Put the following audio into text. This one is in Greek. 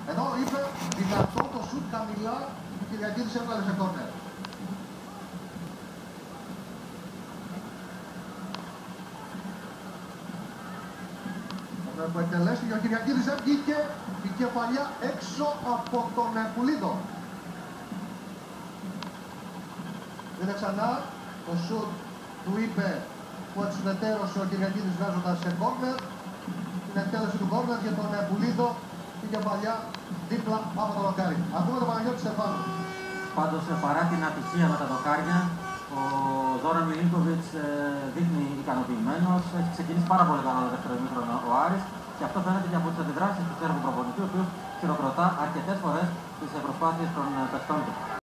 Εδώ είπε δυνατό το σουτ χαμηλά που Κυριακίδης έβγαλε σε κόρνερ. Που εκτελέστηκε ο Κυριακίδης έβγηκε η κεφαλιά έξω από τον Πουλίδο. Είδε ξανά το σουτ του είπε που εξουδετερώσε ο Κυριακίδης βγάζοντας σε κόρνερ. Την εκτέλεση του κόρνερ και τον Πουλίδο η κεφαλιά δίπλα από το δοκάρι. Ακούμε τον Παναγιώτη Στεφάνου. Πάντως παρά την ατυχία με τα δοκάρια, ο Ζόραν Μιλίνκοβιτς δείχνει ικανοποιημένος. Έχει ξεκινήσει πάρα πολύ καλά το δεύτερο ημίχρονο ο Άρης και αυτό φαίνεται και από τις αντιδράσεις του Σέρβου προπονητή, ο οποίος χειροκροτά αρκετές φορές τις προσπάθειες των παιχτών του.